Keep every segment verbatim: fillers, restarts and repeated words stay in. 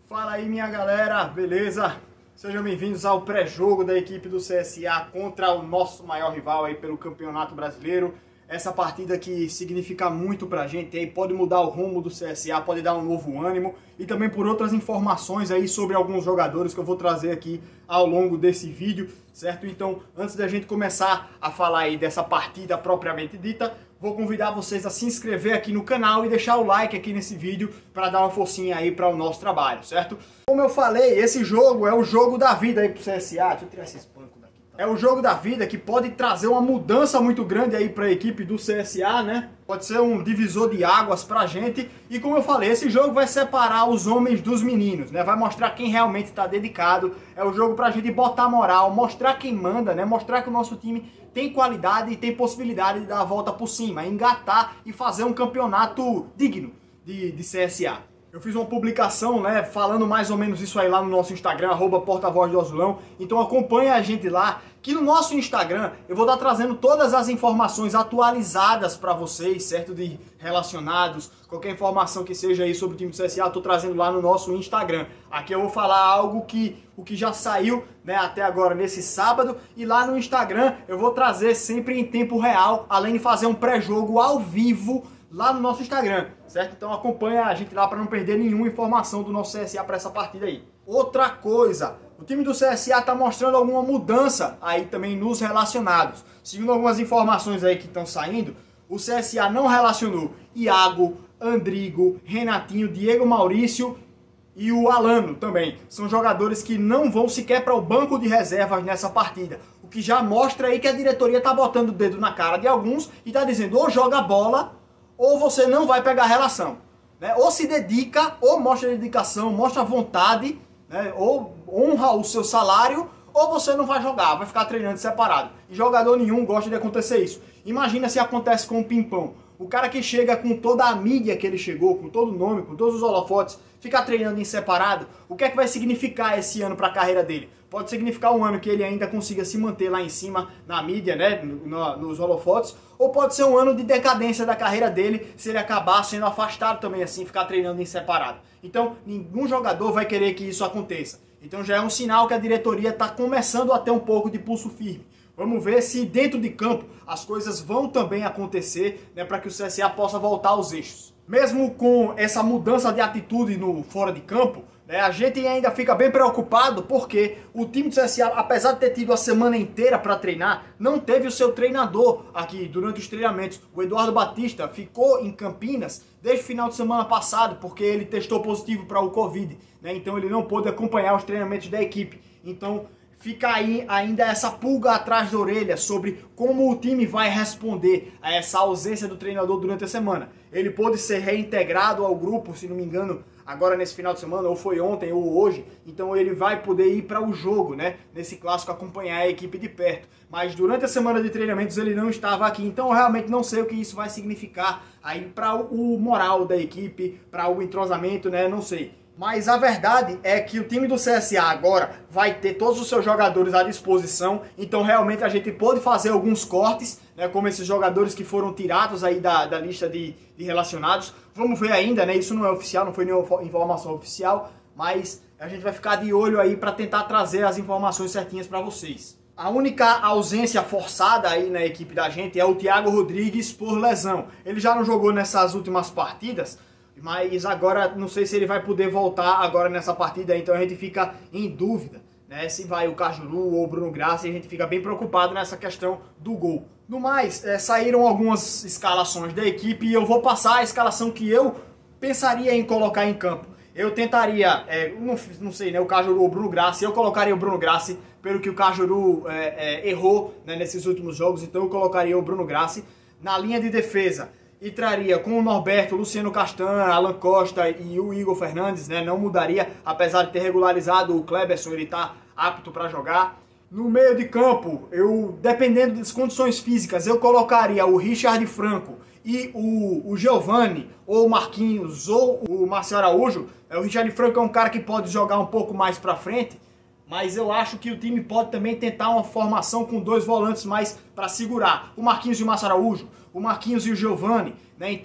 Fala aí, minha galera, beleza? Sejam bem-vindos ao pré-jogo da equipe do C S A contra o nosso maior rival aí pelo Campeonato Brasileiro. Essa partida que significa muito pra gente aí, pode mudar o rumo do C S A, pode dar um novo ânimo e também por outras informações aí sobre alguns jogadores que eu vou trazer aqui ao longo desse vídeo, certo? Então, antes da gente começar a falar aí dessa partida propriamente dita, vou convidar vocês a se inscrever aqui no canal e deixar o like aqui nesse vídeo para dar uma forcinha aí para o nosso trabalho, certo? Como eu falei, esse jogo é o jogo da vida aí pro C S A. Deixa eu tirar esse espanco daqui. Tá? É o jogo da vida que pode trazer uma mudança muito grande aí para a equipe do C S A, né? Pode ser um divisor de águas pra gente. E como eu falei, esse jogo vai separar os homens dos meninos, né? Vai mostrar quem realmente está dedicado. É o jogo pra gente botar moral, mostrar quem manda, né? Mostrar que o nosso time tem qualidade e tem possibilidade de dar a volta por cima, engatar e fazer um campeonato digno de, de C S A. Eu fiz uma publicação, né, falando mais ou menos isso aí lá no nosso Instagram, arroba porta-voz do Azulão. Então acompanha a gente lá, que no nosso Instagram eu vou estar trazendo todas as informações atualizadas para vocês, certo? De relacionados, qualquer informação que seja aí sobre o time do C S A, eu tô trazendo lá no nosso Instagram. Aqui eu vou falar algo que o que já saiu, né, até agora nesse sábado, e lá no Instagram eu vou trazer sempre em tempo real, além de fazer um pré-jogo ao vivo lá no nosso Instagram, certo? Então acompanha a gente lá para não perder nenhuma informação do nosso C S A para essa partida aí. Outra coisa, o time do C S A está mostrando alguma mudança aí também nos relacionados. Segundo algumas informações aí que estão saindo, o C S A não relacionou Iago, Andrigo, Renatinho, Diego Maurício e o Alano também. São jogadores que não vão sequer para o banco de reservas nessa partida. O que já mostra aí que a diretoria está botando o dedo na cara de alguns e está dizendo ou joga bola ou você não vai pegar a relação, né? Ou se dedica, ou mostra dedicação, mostra vontade, né? Ou honra o seu salário, ou você não vai jogar, vai ficar treinando separado. E jogador nenhum gosta de acontecer isso. Imagina se acontece com o Pimpão. O cara que chega com toda a mídia que ele chegou, com todo o nome, com todos os holofotes, ficar treinando em separado, o que é que vai significar esse ano para a carreira dele? Pode significar um ano que ele ainda consiga se manter lá em cima na mídia, né, no, nos holofotes, ou pode ser um ano de decadência da carreira dele se ele acabar sendo afastado também assim, ficar treinando em separado. Então, nenhum jogador vai querer que isso aconteça. Então já é um sinal que a diretoria está começando a ter um pouco de pulso firme. Vamos ver se dentro de campo as coisas vão também acontecer, né, para que o C S A possa voltar aos eixos. Mesmo com essa mudança de atitude no fora de campo, né, a gente ainda fica bem preocupado porque o time do C S A, apesar de ter tido a semana inteira para treinar, não teve o seu treinador aqui durante os treinamentos. O Eduardo Batista ficou em Campinas desde o final de semana passado porque ele testou positivo para o Covid, né, então ele não pôde acompanhar os treinamentos da equipe. Então fica aí ainda essa pulga atrás da orelha sobre como o time vai responder a essa ausência do treinador durante a semana. Ele pôde ser reintegrado ao grupo, se não me engano, agora nesse final de semana, ou foi ontem ou hoje, então ele vai poder ir para o jogo, né, nesse clássico, acompanhar a equipe de perto. Mas durante a semana de treinamentos ele não estava aqui, então eu realmente não sei o que isso vai significar aí para o moral da equipe, para o entrosamento, né, não sei. Mas a verdade é que o time do C S A agora vai ter todos os seus jogadores à disposição, então realmente a gente pode fazer alguns cortes, né, como esses jogadores que foram tirados aí da, da lista de, de relacionados. Vamos ver ainda, né, isso não é oficial, não foi nenhuma informação oficial, mas a gente vai ficar de olho aí para tentar trazer as informações certinhas para vocês. A única ausência forçada aí na equipe da gente é o Thiago Rodrigues por lesão. Ele já não jogou nessas últimas partidas, mas agora não sei se ele vai poder voltar agora nessa partida, então a gente fica em dúvida, né, se vai o Cajuru ou o Bruno Graça, e a gente fica bem preocupado nessa questão do gol. No mais, é, saíram algumas escalações da equipe e eu vou passar a escalação que eu pensaria em colocar em campo. Eu tentaria, é, não, não sei, né, o Cajuru ou o Bruno Graça, eu colocaria o Bruno Graça, pelo que o Cajuru é, é, errou, né, nesses últimos jogos, então eu colocaria o Bruno Graça. Na linha de defesa, e traria com o Norberto, Luciano Castan, Alan Costa e o Igor Fernandes, né? Não mudaria, apesar de ter regularizado o Kleberson, ele está apto para jogar. No meio de campo, eu, dependendo das condições físicas, eu colocaria o Richard Franco e o, o Giovani, ou o Marquinhos, ou o Marcelo Araújo. O Richard Franco é um cara que pode jogar um pouco mais para frente, mas eu acho que o time pode também tentar uma formação com dois volantes mais para segurar. O Marquinhos e o Marcelo Araújo, o Marquinhos e o Giovani, né? Então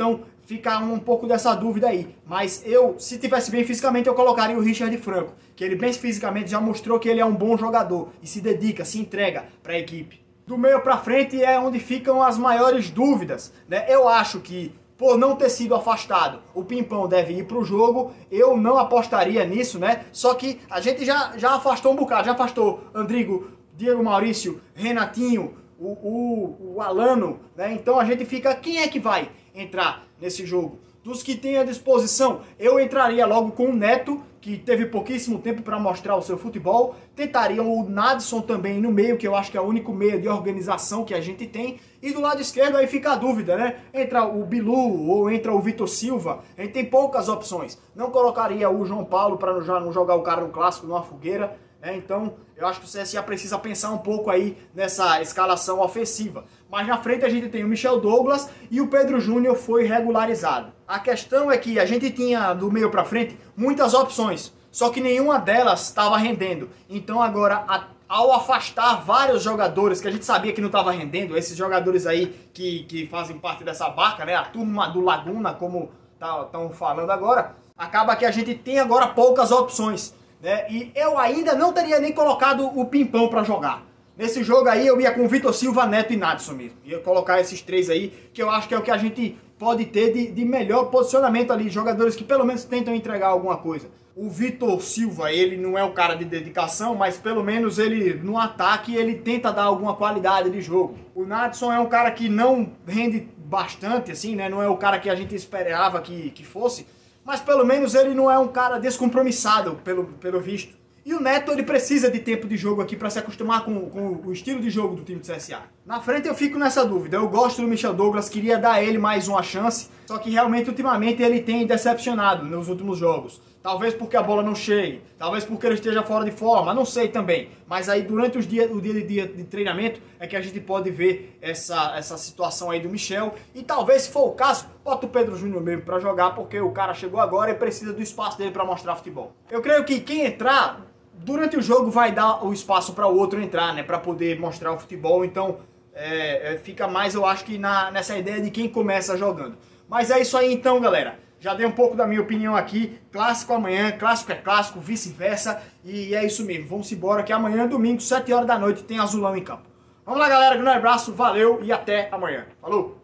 fica um pouco dessa dúvida aí. Mas eu, se tivesse bem fisicamente, eu colocaria o Richard Franco, que ele bem fisicamente já mostrou que ele é um bom jogador e se dedica, se entrega para a equipe. Do meio para frente é onde ficam as maiores dúvidas, né? Eu acho que, por não ter sido afastado, o Pimpão deve ir para o jogo. Eu não apostaria nisso, né? Só que a gente já, já afastou um bocado, já afastou Andrigo, Diego Maurício, Renatinho, o, o, o Alano, né? Então a gente fica, quem é que vai entrar nesse jogo? Dos que tem à disposição, eu entraria logo com o Neto, que teve pouquíssimo tempo para mostrar o seu futebol. Tentaria o Nadson também no meio, que eu acho que é o único meio de organização que a gente tem. E do lado esquerdo aí fica a dúvida, né? Entra o Bilu ou entra o Vitor Silva. A gente tem poucas opções. Não colocaria o João Paulo para não jogar o cara no clássico, numa fogueira. É, então, eu acho que o C S A precisa pensar um pouco aí nessa escalação ofensiva. Mas na frente a gente tem o Michel Douglas e o Pedro Júnior foi regularizado. A questão é que a gente tinha do meio para frente muitas opções, só que nenhuma delas estava rendendo. Então agora, a, ao afastar vários jogadores que a gente sabia que não estava rendendo, esses jogadores aí que, que fazem parte dessa barca, né, a turma do Laguna, como estão tá, falando agora, acaba que a gente tem agora poucas opções. Né? E eu ainda não teria nem colocado o Pimpão para jogar. Nesse jogo aí eu ia com Vitor Silva, Neto e Nadson mesmo. Ia colocar esses três aí, que eu acho que é o que a gente pode ter de, de melhor posicionamento ali. Jogadores que pelo menos tentam entregar alguma coisa. O Vitor Silva, ele não é o cara de dedicação, mas pelo menos ele, no ataque, ele tenta dar alguma qualidade de jogo. O Nadson é um cara que não rende bastante, assim, né? Não é o cara que a gente esperava que, que fosse. Mas pelo menos ele não é um cara descompromissado, pelo, pelo visto. E o Neto, ele precisa de tempo de jogo aqui para se acostumar com, com o estilo de jogo do time do C S A. Na frente eu fico nessa dúvida. Eu gosto do Michel Douglas, queria dar a ele mais uma chance. Só que realmente, ultimamente, ele tem decepcionado nos últimos jogos. Talvez porque a bola não chegue, talvez porque ele esteja fora de forma, não sei também. Mas aí durante os dias, o dia de, dia de treinamento é que a gente pode ver essa, essa situação aí do Michel. E talvez, se for o caso, bota o Pedro Júnior mesmo para jogar, porque o cara chegou agora e precisa do espaço dele para mostrar futebol. Eu creio que quem entrar, durante o jogo vai dar o espaço para o outro entrar, né? Para poder mostrar o futebol, então é, é, fica mais, eu acho que na, nessa ideia de quem começa jogando. Mas é isso aí então, galera. Já dei um pouco da minha opinião aqui. Clássico amanhã, clássico é clássico, vice-versa. E é isso mesmo, vamos embora que amanhã, domingo, sete horas da noite, tem Azulão em campo. Vamos lá, galera, grande abraço, valeu e até amanhã. Falou!